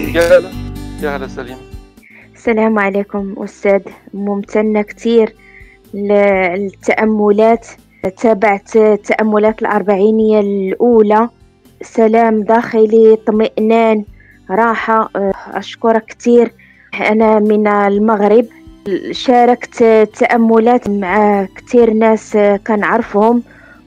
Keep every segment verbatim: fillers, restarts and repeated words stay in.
يا هلا، يا هلا سليم. السلام عليكم أستاذ، ممتنة كتير للتأملات. تابعت التأملات الأربعينية الأولى، سلام داخلي، اطمئنان، راحة. أشكرك كتير. أنا من المغرب، شاركت تأملات مع كتير ناس كنعرفهم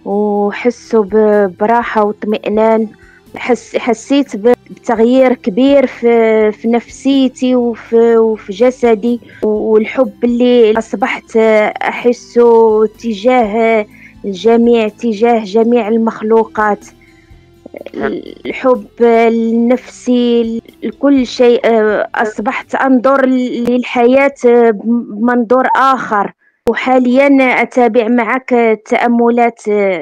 وحسوا ب- براحة واطمئنان. حس حسيت بتغيير كبير في في نفسيتي وفي وفي جسدي، والحب اللي أصبحت أحسه تجاه الجميع، تجاه جميع المخلوقات. حلو. الحب النفسي لكل شيء. أصبحت أنظر للحياة بمنظور آخر. وحاليا أتابع معك تأملات.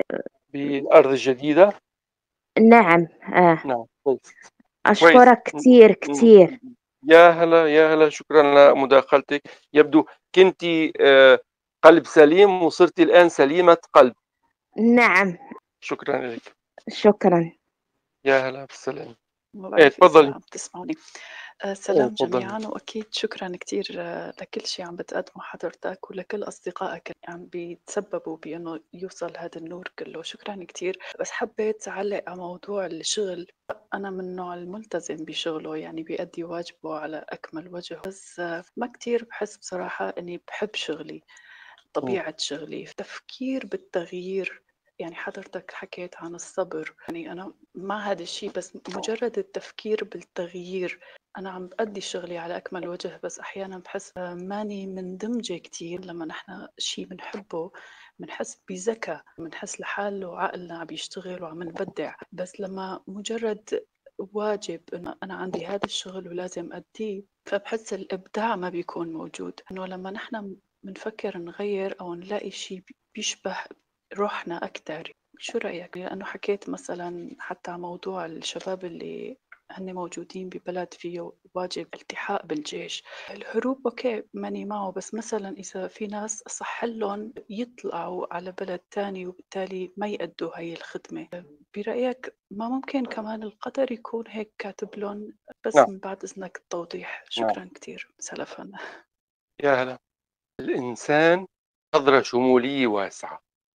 بالأرض الجديدة. نعم. آه. نعم، كويس. كويس. أشكرك كتير م- كتير. م- يا هلا، يا هلا، شكرا لمداخلتك. يبدو كنت آه، قلب سليم وصرت الآن سليمة قلب. نعم. شكرا لك. شكرا. يا هلا بالسلام. ما ايه بعرف إذا تفضلي. عم تسمعوني. آه، ايه سلام تفضلي. جميعا، وأكيد شكرا كتير آه، لكل شيء عم بتقدمه حضرتك ولكل أصدقائك اللي عم بيتسببوا بأنه يوصل هذا النور كله. شكرا كتير. بس حبيت أعلق على موضوع الشغل. أنا من النوع الملتزم بشغله، يعني بيأدي واجبه على أكمل وجه، بس آه، ما كتير بحس بصراحة أني بحب شغلي، م- طبيعة شغلي، تفكير بالتغيير. يعني حضرتك حكيت عن الصبر، يعني أنا مع هذا الشيء، بس مجرد التفكير بالتغيير. أنا عم بأدي شغلي على أكمل وجه، بس أحيانا بحس آه، ماني مندمجة كتير. لما نحن شيء بنحبه بنحس بذكاء، بنحس لحاله وعقلنا عم يشتغل وعم نبدع. بس لما مجرد واجب إنه أنا عندي هذا الشغل ولازم أديه، فبحس الإبداع ما بيكون موجود. إنه لما نحن بنفكر نغير أو نلاقي شيء بيشبه روحنا أكتر. شو رأيك؟ لأنه حكيت مثلا حتى عن موضوع الشباب اللي هن موجودين ببلد فيه واجب التحاق بالجيش. الهروب أوكي ماني معه، بس مثلا إذا في ناس صح لهم يطلعوا على بلد تاني وبالتالي ما يأدوا هاي الخدمة، برأيك ما ممكن كمان القدر يكون هيك كاتب لهم؟ نعم، بس من بعد إذنك التوضيح. نعم. شكرا كتير سلفا. يا هلا. الإنسان نظرة شمولية واسعة،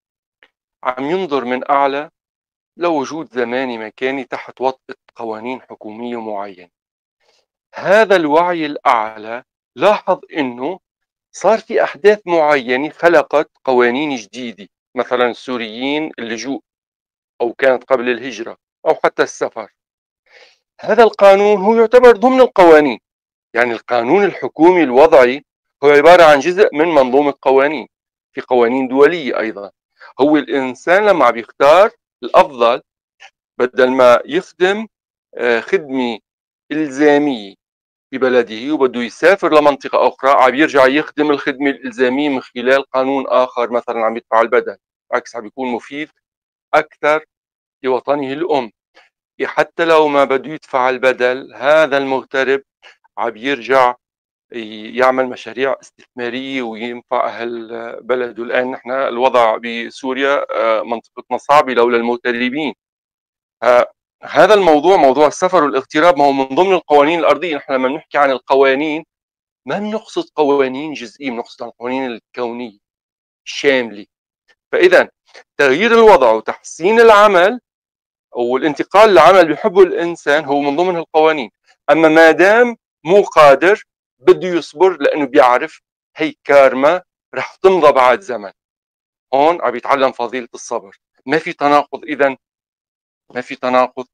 عم ينظر من أعلى لوجود زماني مكاني تحت وطأة قوانين حكومية معينة. هذا الوعي الأعلى لاحظ إنه صار في أحداث معينة خلقت قوانين جديدة، مثلا السوريين اللجوء، أو كانت قبل الهجرة، أو حتى السفر. هذا القانون هو يعتبر ضمن القوانين، يعني القانون الحكومي الوضعي هو عبارة عن جزء من منظومة قوانين، في قوانين دولية أيضا. هو الإنسان لما بيختار الأفضل، بدل ما يخدم آه، خدمة إلزامية ببلده وبده يسافر لمنطقة أخرى، عم يرجع يخدم الخدمة الإلزامية من خلال قانون آخر، مثلا عم يدفع البدل. بالعكس، عم يكون مفيد أكثر لوطنه الأم. حتى لو ما بده يدفع البدل، هذا المغترب عم يرجع يعمل مشاريع استثمارية وينفع أهل بلده. الآن نحن الوضع بسوريا آه، منطقتنا صعبة لولا المغتربين. آه، هذا الموضوع، موضوع السفر والاغتراب، ما هو من ضمن القوانين الأرضية. نحن لما نحكي عن القوانين ما بنقصد قوانين جزئية، بنقصد القوانين الكونية الشاملة. فإذا تغيير الوضع وتحسين العمل أو الانتقال لعمل بيحبه الإنسان هو من ضمن القوانين. أما ما دام مو قادر، بده يصبر، لأنه بيعرف هي كارما رح تمضى بعد زمن. هون عم يتعلم فضيلة الصبر. ما في تناقض إذا، ما في تناقض.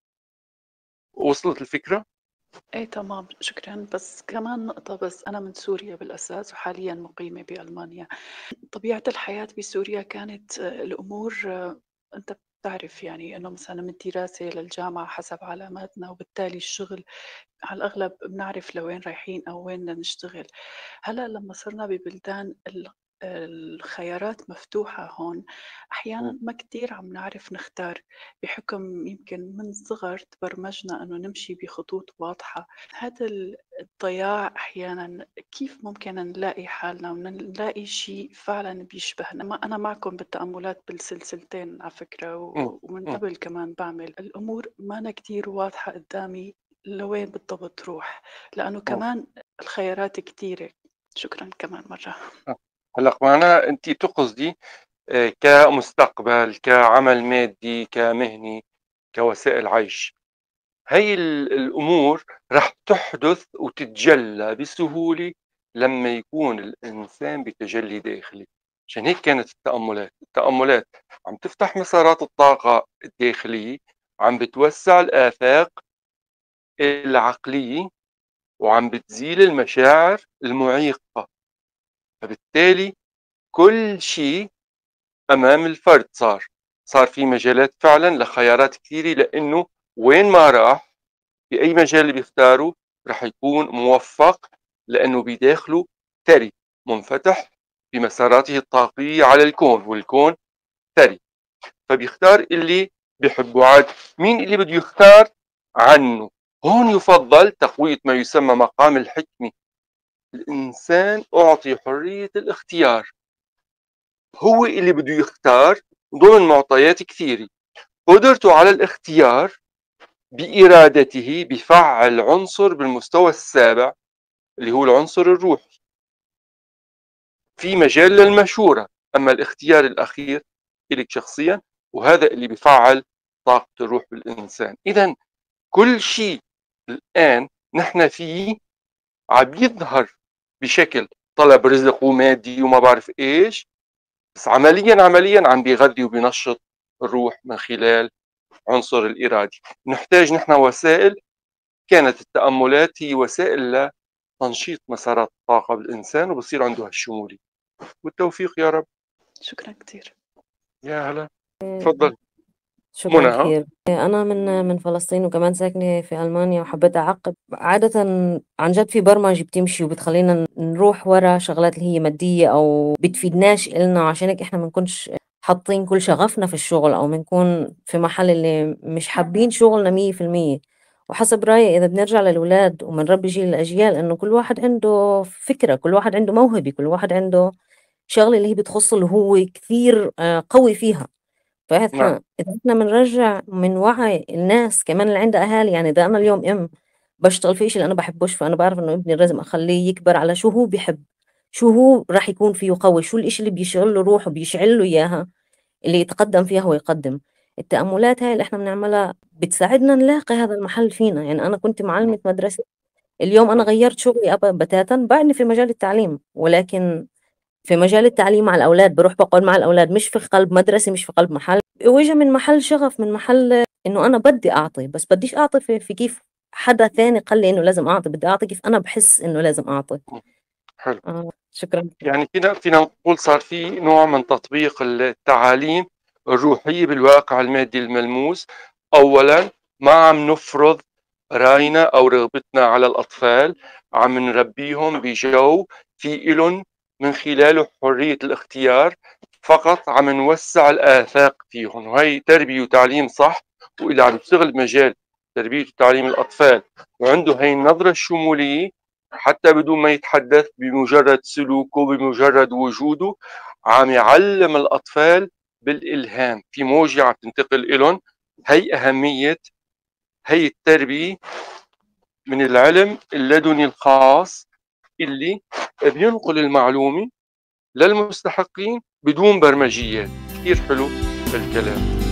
وصلت الفكرة؟ ايه تمام، شكرا. بس كمان نقطة، بس أنا من سوريا بالأساس وحاليا مقيمة بألمانيا. طبيعة الحياة بسوريا كانت آه، الأمور آه، أنت بتعرف يعني إنه مثلا من الدراسة للجامعة حسب علاماتنا، وبالتالي الشغل على الأغلب بنعرف لوين رايحين أو وين بدنا نشتغل. هلا لما صرنا ببلدان ال- الخيارات مفتوحة هون، م. أحيانا ما كتير عم نعرف نختار، بحكم يمكن من صغر تبرمجنا أنه نمشي بخطوط واضحة. هذا ال- الضياع أحيانا، كيف ممكن نلاقي حالنا ونلاقي شيء فعلا بيشبهنا؟ ما- أنا معكم بالتأملات بالسلسلتين على فكرة، م. و- ومن م. قبل كمان بعمل الأمور ما أنا كتير واضحة قدامي. لوين بالضبط تروح، لأنه آه. كمان الخيارات كتيرة. شكرا كمان مرة. آه. هلأ معناها أنتِ تقصدي آآ كمستقبل، كعمل مادي، كمهني، كوسائل عيش. هي ال الأمور رح تحدث وتتجلى بسهولة لمّا يكون الإنسان بتجلي داخلي، عشان هيك كانت التأملات، التأملات عم تفتح مسارات الطاقة الداخلية، عم بتوسّع الآفاق العقلية، وعم بتزيل المشاعر المُعيقة، فبالتالي كل شي أمام الفرد صار، صار في مجالات فعلًا لخيارات كتيرة لإنه وين ما راح بأي مجال اللي بيختاره رح يكون موفّق لإنه بداخله ثري منفتح بمساراته الطاقية على الكون، والكون ثري، فبيختار اللي بيحبه. عاد مين اللي بده يختار عنه؟ هون يُفضّل تقوية ما يسمى مقام الحكمة، الإنسان أُعطي حرية الاختيار، هو اللي بده يختار ضمن معطيات كثيرة، قدرته على الاختيار بإرادته بيفعّل عنصر بالمستوى السابع اللي هو العنصر الروحي، في مجال للمشورة، أما الاختيار الأخير إلك شخصيًا، وهذا اللي بيفعّل طاقة الروح بالإنسان. إذًا كل شيء الآن نحن فيه عم يظهر بشكل طلب رزق ومادي وما بعرف إيش، بس عمليًا عمليًا عم بيغذي وبينشط الروح من خلال عنصر الإرادة. نحتاج نحن وسائل، كانت التأملات هي وسائل لتنشيط مسارات الطاقة بالإنسان وبصير عنده هالشمولية. والتوفيق يا رب. شكرا كتير. يا هلا، تفضل. شكرا منى. ها كثير. أنا من من فلسطين وكمان ساكنة في ألمانيا، وحبيت أعقب. عادة عن جد في برمجة بتمشي وبتخلينا نروح ورا شغلات اللي هي مادية أو بتفيدناش إلنا، عشان هيك إحنا منكونش حاطين كل شغفنا في الشغل، أو منكون في محل اللي مش حابين شغلنا مية في المية. وحسب رأيي إذا بنرجع للأولاد ومنربي جيل الأجيال، إنه كل واحد عنده فكرة، كل واحد عنده موهبة، كل واحد عنده شغلة اللي هي بتخصه اللي هو كثير آه، قوي فيها. نعم. فإحنا إذا إحنا بنرجع من وعي الناس كمان اللي عندها أهالي، يعني إذا أنا اليوم أم بشتغل في إشي اللي أنا بحبوش، فأنا بعرف إنه ابني لازم أخليه يكبر على شو هو بيحب، شو هو راح يكون فيه قوي، شو الإشي اللي بيشغل له روحه بيشعل له إياها اللي يتقدم فيها ويقدم. التأملات هاي اللي إحنا بنعملها بتساعدنا نلاقي هذا المحل فينا. يعني أنا كنت معلمة مدرسة، اليوم أنا غيرت شغلي أب- بتاتا، بعدني في مجال التعليم، ولكن في مجال التعليم مع الأولاد، بروح بقعد مع الأولاد، مش في قلب مدرسة، مش في قلب محل. وجه من محل شغف، من محل إنه أنا بدي أعطي، بس بديش أعطي في, في كيف حدا ثاني قال لي إنه لازم أعطي، بدي أعطي كيف أنا بحس إنه لازم أعطي. حلو. آه شكرا. يعني فينا فينا نقول صار في نوع من تطبيق التعاليم الروحية بالواقع المادي الملموس. أولا ما عم نفرض رأينا أو رغبتنا على الأطفال، عم نربيهم بجو في إلن من خلاله حرية الاختيار، فقط عم نوسع الآفاق فيهم، وهي تربية وتعليم صح. واللي عم يشتغل بمجال تربية وتعليم الأطفال وعنده هي النظرة الشمولية، حتى بدون ما يتحدث، بمجرد سلوكه بمجرد وجوده عم يعلم الأطفال بالإلهام، في موجة عم تنتقل إلهم. هي أهمية هي التربية من العلم اللدني الخاص اللي بينقل المعلومة للمستحقين بدون برمجيات. كثير حلو الكلام.